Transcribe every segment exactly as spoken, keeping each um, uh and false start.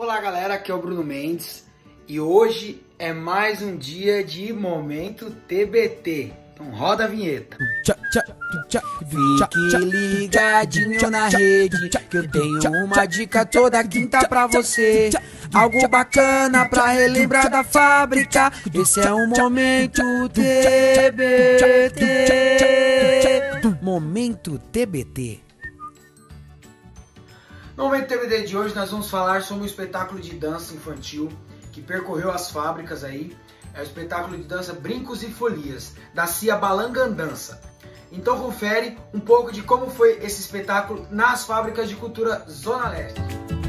Olá galera, aqui é o Bruno Mendes e hoje é mais um dia de Momento T B T. Então roda a vinheta. Fique ligadinho na rede, que eu tenho uma dica toda quinta pra você. Algo bacana pra relembrar da fábrica. Esse é o Momento T B T. Momento T B T. No Momento T B T de hoje nós vamos falar sobre um espetáculo de dança infantil que percorreu as fábricas aí. É o espetáculo de dança Brincos e Folias, da Cia Balangandança. Então confere um pouco de como foi esse espetáculo nas fábricas de cultura Zona Leste.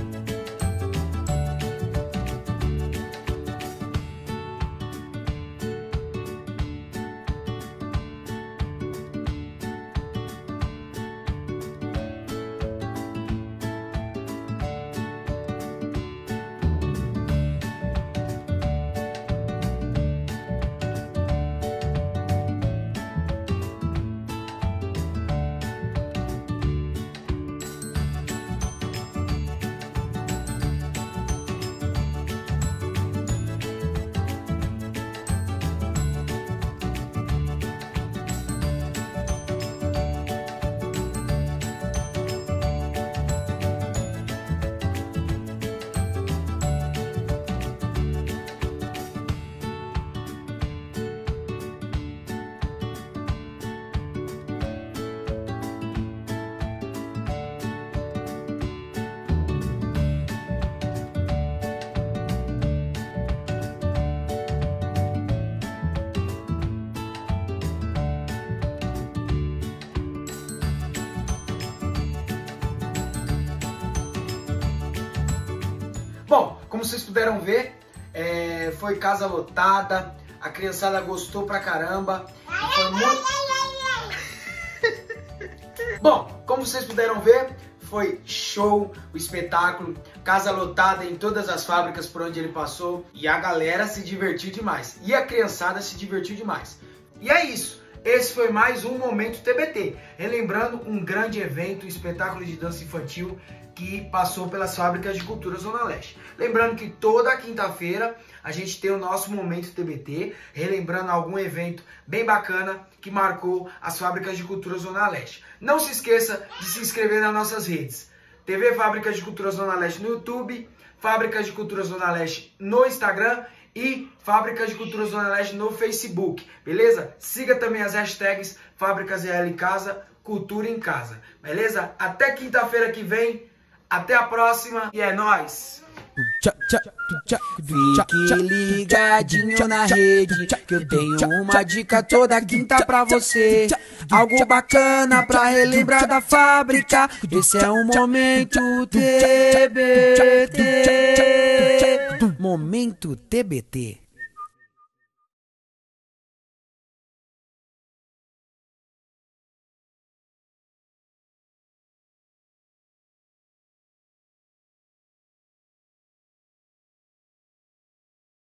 Bom, como vocês puderam ver, é, foi casa lotada, a criançada gostou pra caramba. Foi muito... Bom, como vocês puderam ver, foi show o espetáculo, casa lotada em todas as fábricas por onde ele passou e a galera se divertiu demais. E a criançada se divertiu demais. E é isso. Esse foi mais um Momento T B T, relembrando um grande evento, um espetáculo de dança infantil que passou pelas fábricas de cultura Zona Leste. Lembrando que toda quinta-feira a gente tem o nosso Momento T B T, relembrando algum evento bem bacana que marcou as fábricas de cultura Zona Leste. Não se esqueça de se inscrever nas nossas redes. T V Fábricas de Cultura Zona Leste no YouTube, Fábricas de Cultura Zona Leste no Instagram e Fábricas de Cultura Zona Leste no Facebook, beleza? Siga também as hashtags Fábricas E L em Casa, Cultura em Casa, beleza? Até quinta-feira que vem, até a próxima e é nóis! Fique ligadinho na rede, que eu tenho uma dica toda quinta pra você. Algo bacana pra relembrar da fábrica. Esse é o Momento T B T. Momento T B T.